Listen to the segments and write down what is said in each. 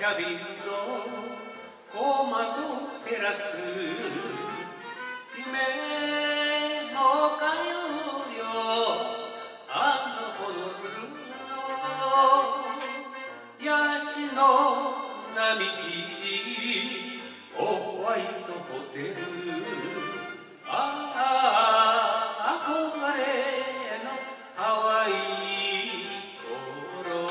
ャビルの小窓照らす夢のかよよあのほのブルーのヤシの並木ホワイトホテル憧れのハワイ頃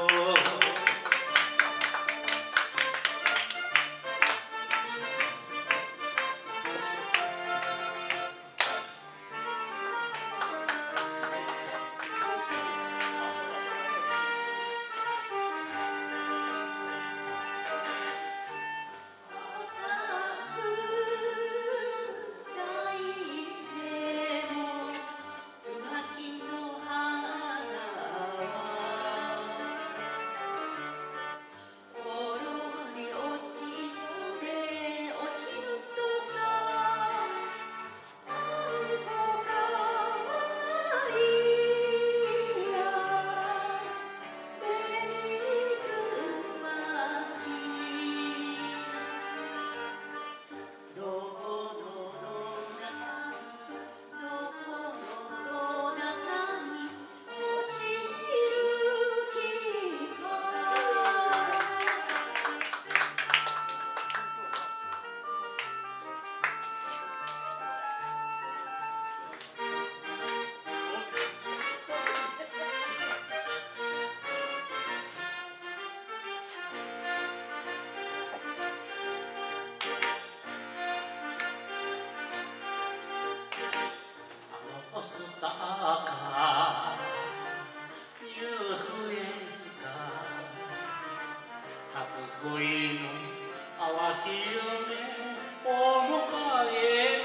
初恋の淡き夢面影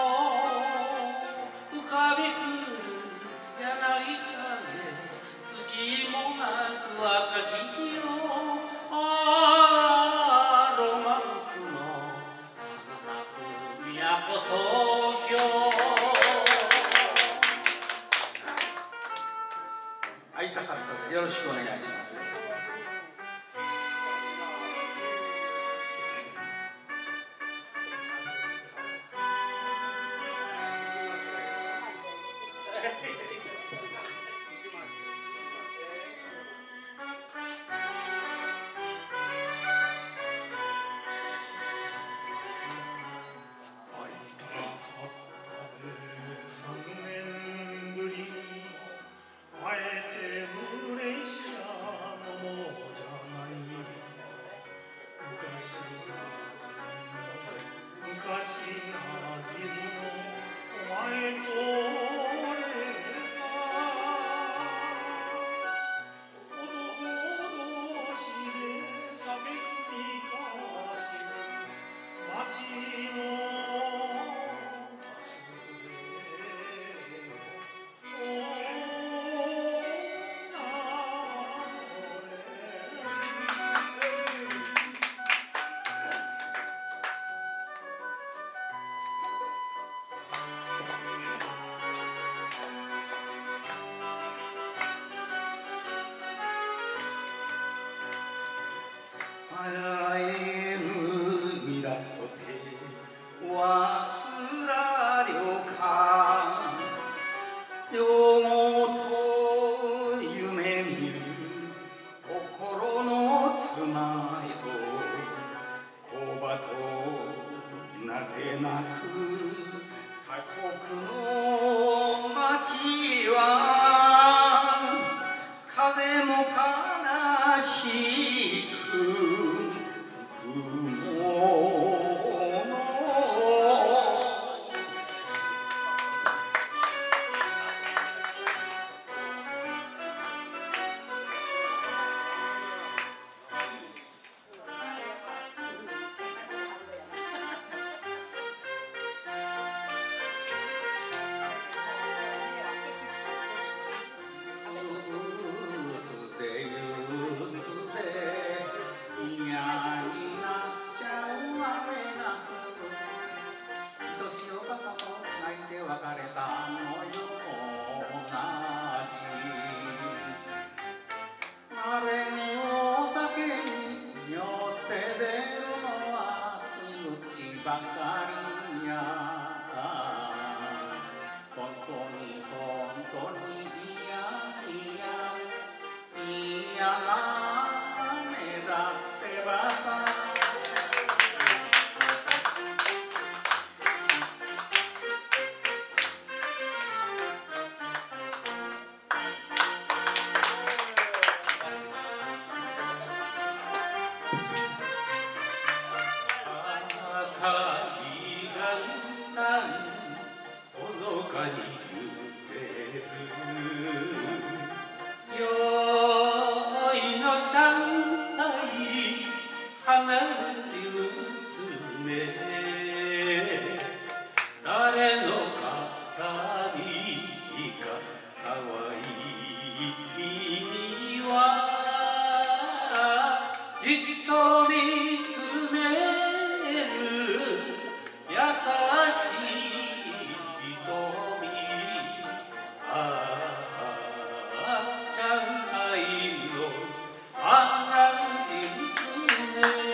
の浮かびくる柳風月もなく赤き日のロマンスの花咲く都東京会いたかったでよろしくお願いします。 り娘誰の肩にかかわいい君はじっと見つめる優しい瞳上海の花娘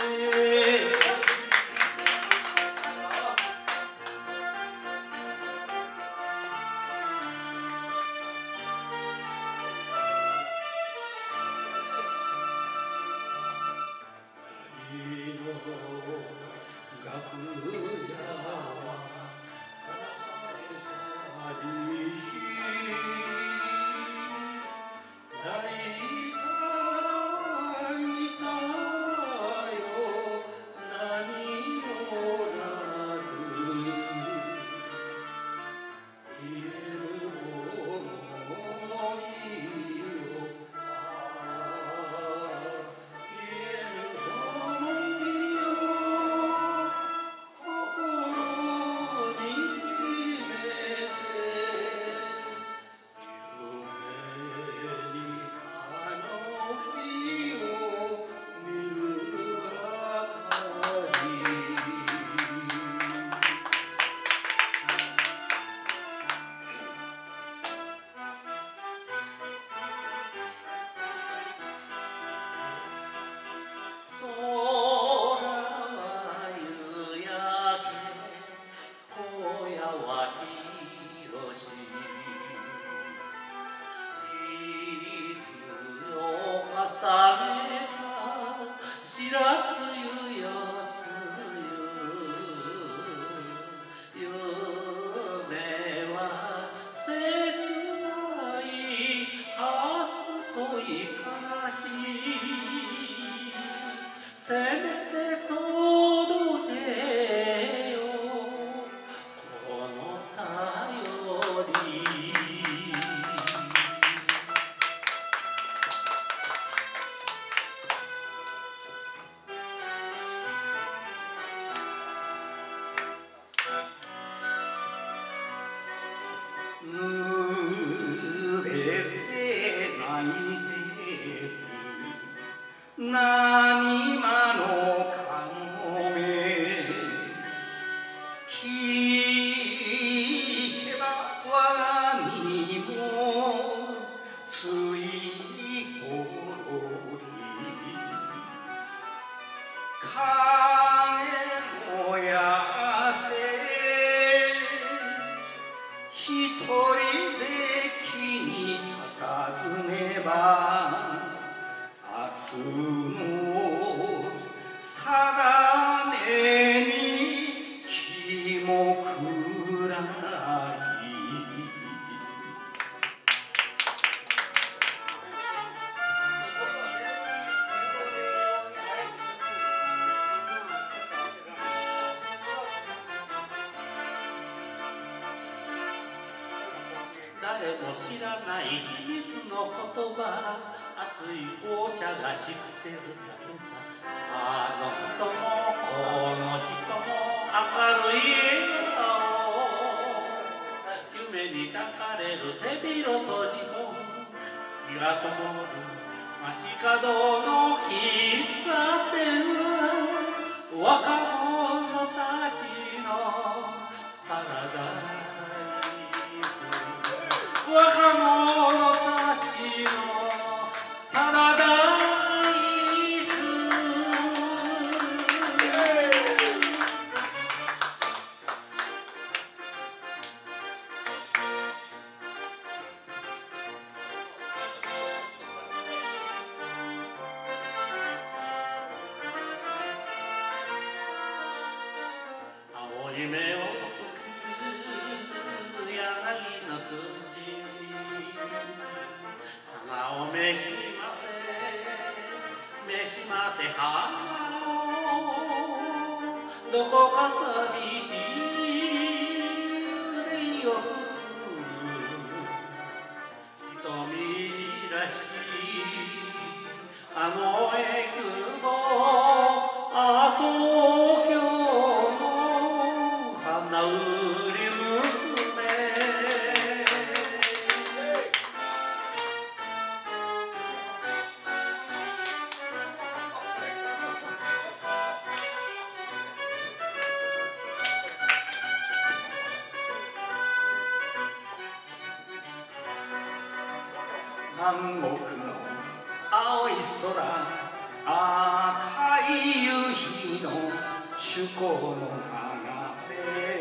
せめて届けよこの便り濡れて泣いてる何間のかごめ聞けば我が身もついころり影のやせ一人で木に佇ねば明日の定めに気も暗い誰も知らない秘密の言葉熱い紅茶が知ってるだけさあの人もこの人も明るい笑顔夢に抱かれる背広とリボン火が灯る街角の喫茶店は若者たちのパラダイス若者たちのパラダイス青い目を柳の辻に花を召しませ召しませ花をどこか寂しい腕を振る瞳じらしあのえくぼ東京の花売り娘南国の青い空赤い夕日の趣向の花で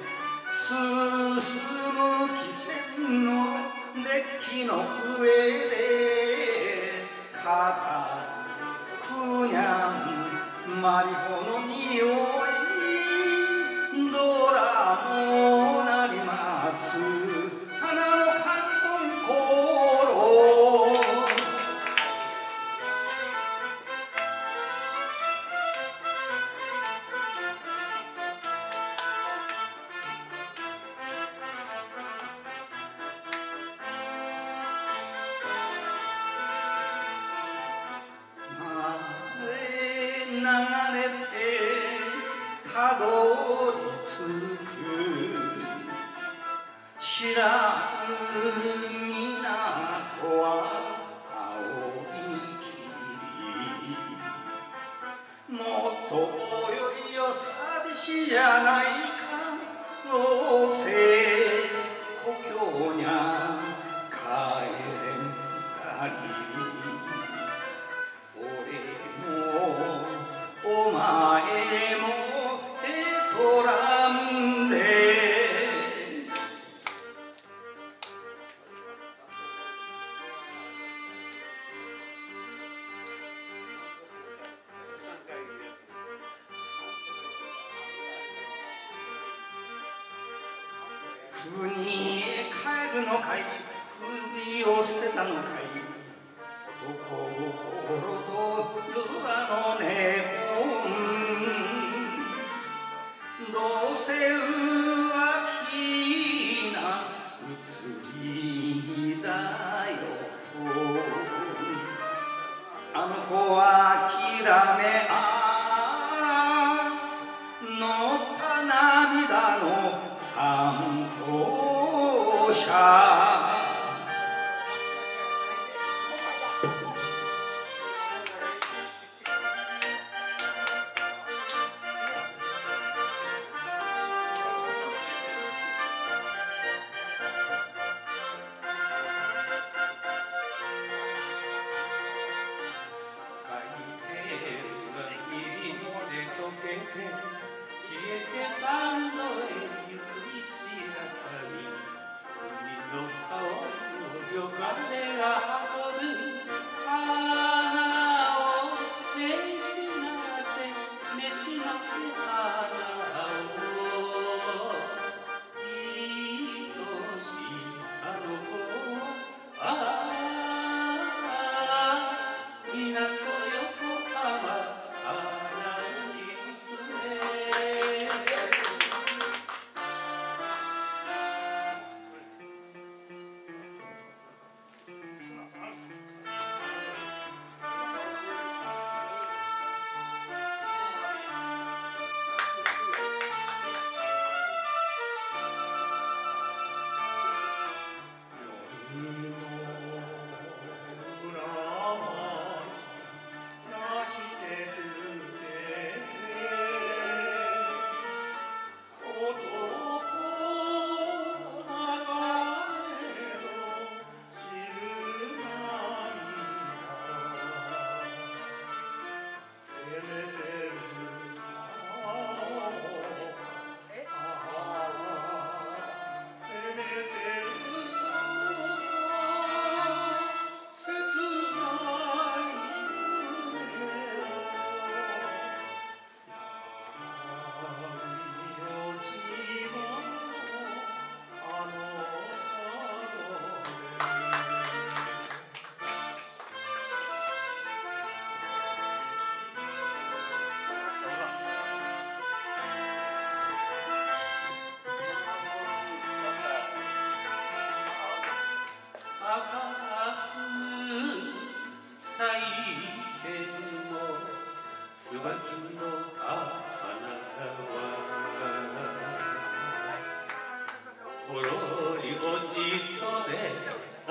進む汽船のデッキの上で語るくにゃんマリホの匂いドラも鳴ります花の関東頃流れてたどり着く知らぬ港は青い霧もっと泳いよ寂しいじゃないかどうせ故郷にゃ帰れん二人お前もトランゼ国へ帰るのかい首を捨てたのかい男心と夜のネオンどうせ浮気な移りだよあの子は諦め乗った涙の三等車消えてバンドへ行く石畳海の川を夜風が運ぶ花を召しませ召しませ花を愛しいあの子を港横浜花売り娘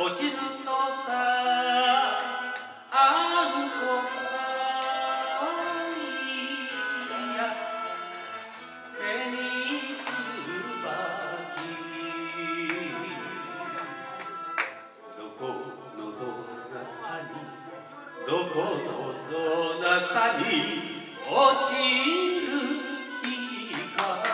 落ちるとさあんこかわいや手につばきどこのどなたにどこのどなたに落ちる日か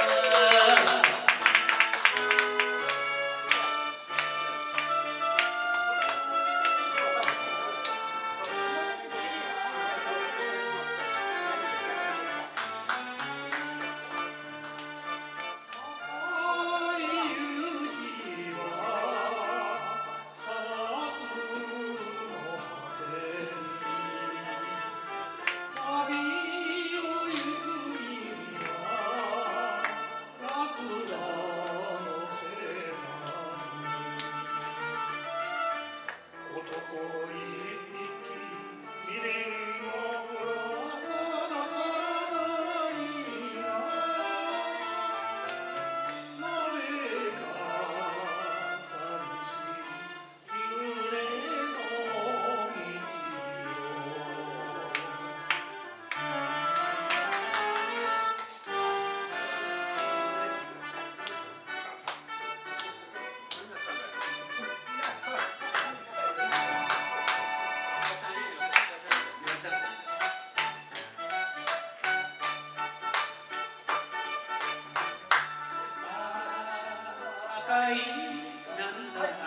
赤いなんだ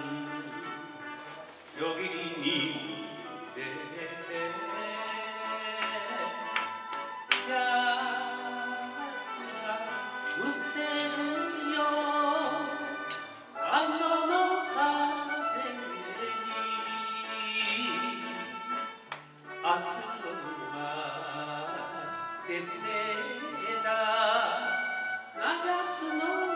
よぎりに入れてやすがうせるよあのの風に明日はててだ7つの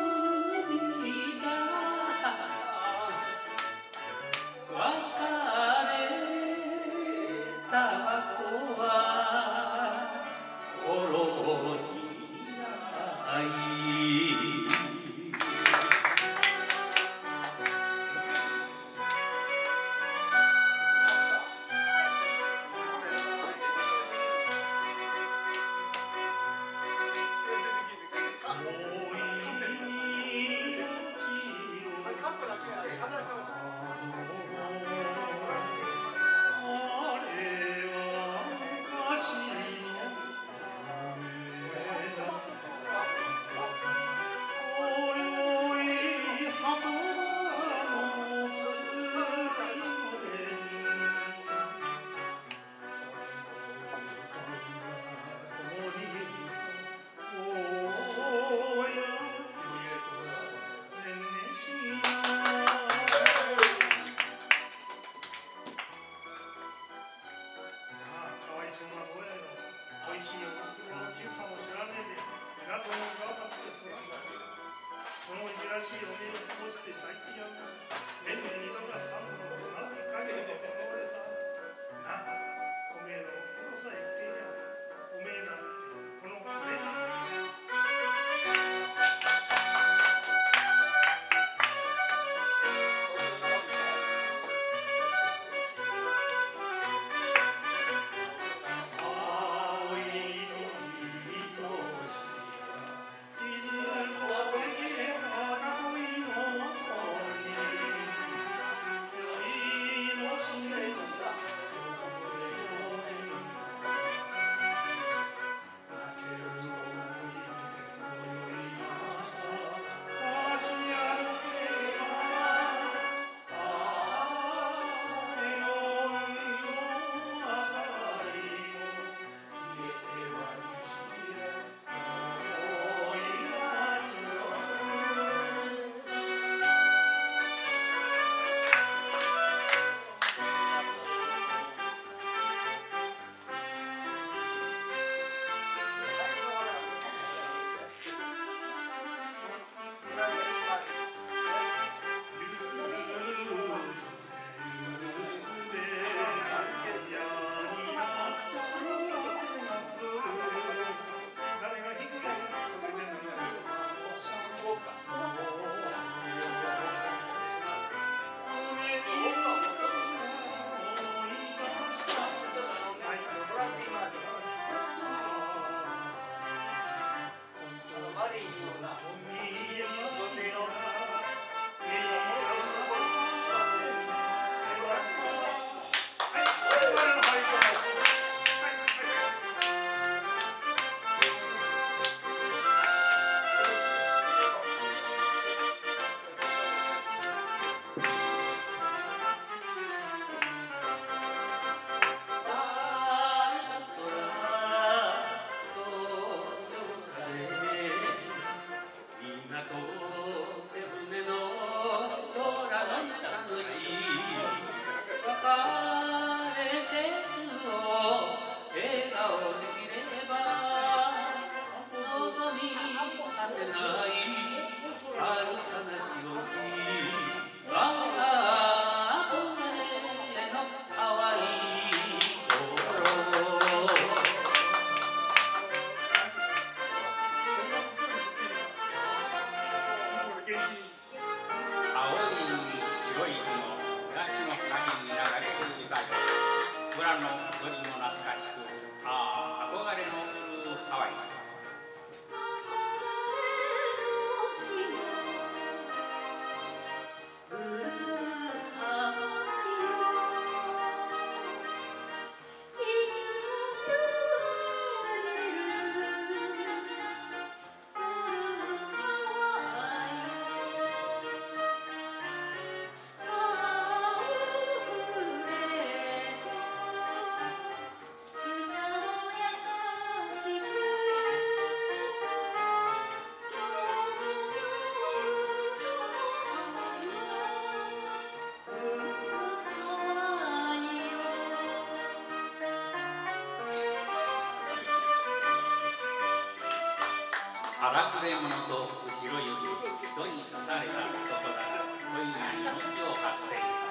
荒くれ者と後ろ指、人に刺された男だが恋に命を張っている。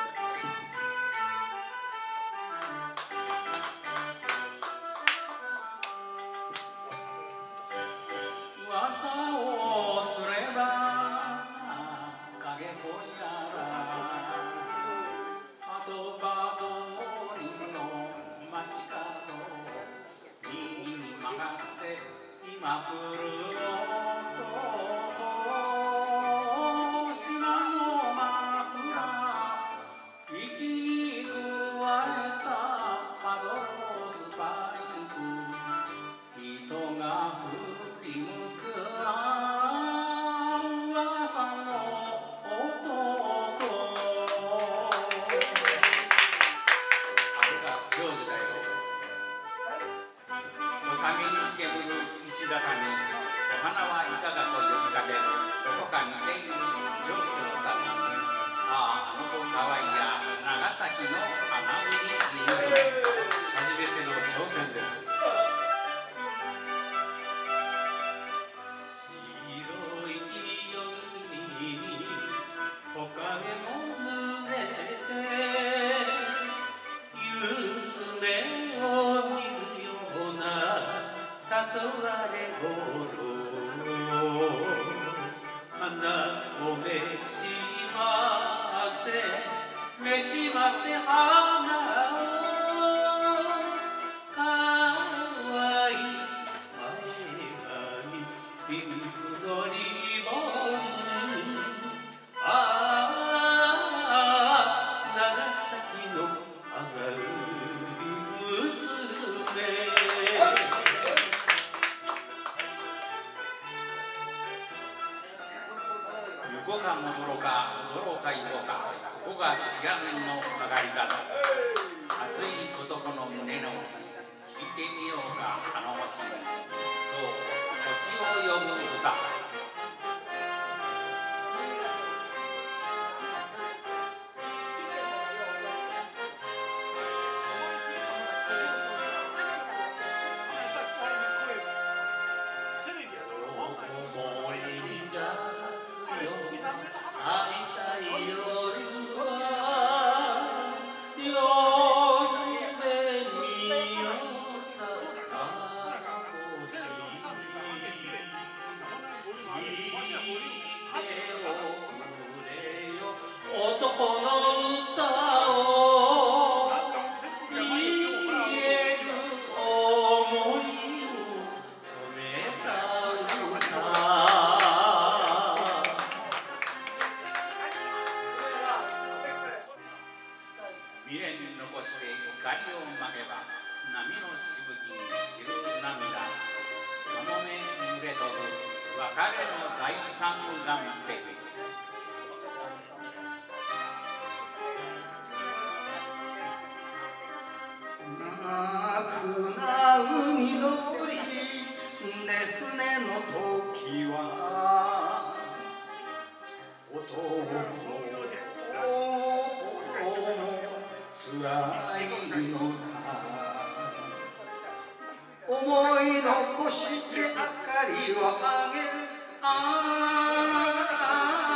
噂をすれば影とやら後場通りの街角右に曲がって今来る男島のマフラー息に加えたパドロスパイプ人が振り向く噂の男あれがジョージだよ。お下げに煙る石畳にお花はいかがと呼びかけるどこか似ている情緒さ。ああ、あの子かわいいや長崎の花見に入れ初めての挑戦です。 白い夜に木陰も濡れて夢を見るような黄昏頃花を召しませ召しませ花をかわいい前髪ピンクのリボン長崎の上がる娘行こうか戻ろうか踊ろうか行こうかここが滋賀県の曲がり方熱い男の胸の内聞いてみようか頼もしいそう星を呼ぶ歌思い出すよ会いたい夜は呼んでみようか星聞いておくれよ男の歌を言える想いを込めた未練に残して光をまけば波のしぶきに散る涙かもめ揺れ飛ぶ別れの第三岸壁泣くな海のりね船の時は男もつらいのだ思い残して明かりをあげる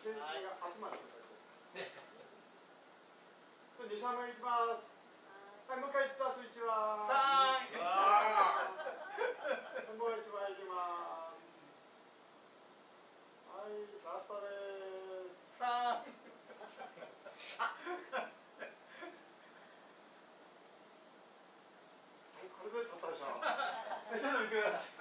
正式が足までそれ2、3枚いきます。はい、もう一回ツアースイッチはもう一枚いきます。はい、ラストです。これで立ったでしょ。それでもいく。